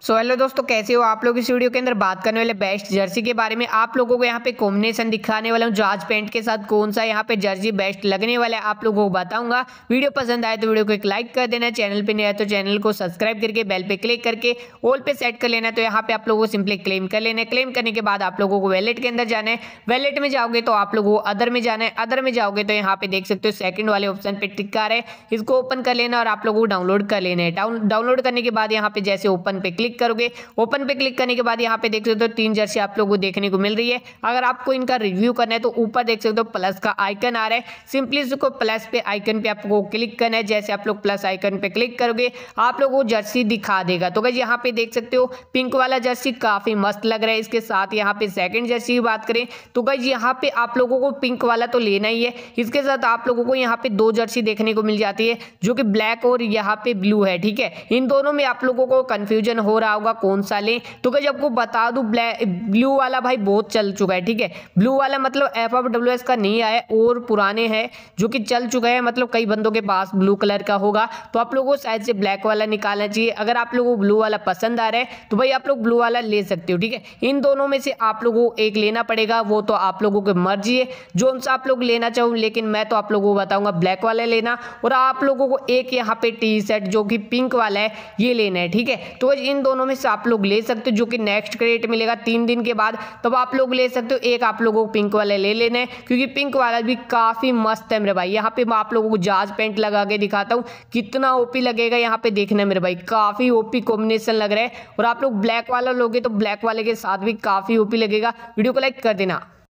Hello दोस्तों, कैसे हो आप लोग। इस वीडियो के अंदर बात करने वाले बेस्ट जर्सी के बारे में आप लोगों को यहाँ पे कॉम्बिनेशन दिखाने वाला हूँ। जॉर्ज पैंट के साथ कौन सा यहाँ पे जर्सी बेस्ट लगने वाला है आप लोगों को बताऊंगा। वीडियो पसंद आए तो वीडियो को एक लाइक कर देना, चैनल पे नहीं आए तो चैनल को सब्सक्राइब करके बेल पे क्लिक करके ऑल पे सेट कर लेना। तो यहाँ पे आप लोगों को सिंपली क्लेम कर लेना है। क्लेम करने के बाद आप लोगों को वैलेट के अंदर जाना है। वैलेट में जाओगे तो आप लोगों को अदर में जाना है। अदर में जाओगे तो यहाँ पे देख सकते हो सेकंड वाले ऑप्शन पे टिक आ रहा है, इसको ओपन कर लेना और आप लोगों को डाउनलोड कर लेना है। डाउनलोड करने के बाद यहाँ पे जैसे ओपन पे क्लिक करोगे, ओपन पे क्लिक करने के बाद यहाँ पे देख सकते हो 3 जर्सी आप लोगों को देखने को मिल रही है। अगर आपको इनका रिव्यू करना है तो ऊपर देख सकते हो प्लस का आइकन आ रहा है, सिंपली इसको प्लस पे आइकन पे आपको क्लिक करना है। जैसे आप लोग प्लस आइकन पे क्लिक करोगे आप लोगों को जर्सी दिखा देगा। तो गाइस यहाँ पे देख सकते हो पिंक वाला जर्सी काफी मस्त लग रहा है। इसके साथ यहाँ पे सेकंड जर्सी की बात करें तो गाइस यहाँ पे आप लोगों को पिंक वाला तो लेना ही है। इसके साथ आप लोगों को यहाँ पे 2 जर्सी देखने को मिल जाती है जो कि ब्लैक और यहाँ पे ब्लू है। ठीक है, इन दोनों में आप लोगों को कंफ्यूजन हो रहा होगा कौन सा लें। तो गाइस आपको बता दूं ब्लू वाला भाई बहुत चल चुका है। ठीक है, ब्लू वाला मतलब FWS का नहीं आया और पुराने हैं जो कि चल चुका है। मतलब कई बंदों के पास ब्लू कलर का होगा तो आप लोगों को शायद से ब्लैक वाला निकालना चाहिए। अगर आप लोगों को ब्लू वाला पसंद आ रहा है तो भाई आप लोग ब्लू वाला ले सकते हो। ठीक है, इन दोनों में से आप लोगों को एक लेना पड़ेगा, वो तो आप लोगों की मर्जी है जो सा आप लोग लेना चाहो। लेकिन मैं तो आप लोगों को बताऊंगा ब्लैक वाला लेना और आप लोगों को एक यहाँ पे टी शर्ट जो कि पिंक वाला है ये लेना है। ठीक है, तो इन दोनों में से आप लोग ले सकते हो जो कि नेक्स्ट क्रेडिट मिलेगा 3 दिन के बाद, तब आप लोग ले सकते हो। एक आप लोगों को पिंक वाला ले लेना है क्योंकि पिंक वाला भी काफी मस्त है मेरे भाई। यहाँ पे मैं आप लोगों को जॉर्ज पैंट लगा के दिखाता हूँ कितना ओपी लगेगा। यहाँ पे देखना मेरे भाई काफी ओपी कॉम्बिनेशन लग रहा है। और आप लोग ब्लैक वाला लोगे तो ब्लैक वाले के साथ भी काफी ओपी लगेगा। वीडियो को लाइक कर देना।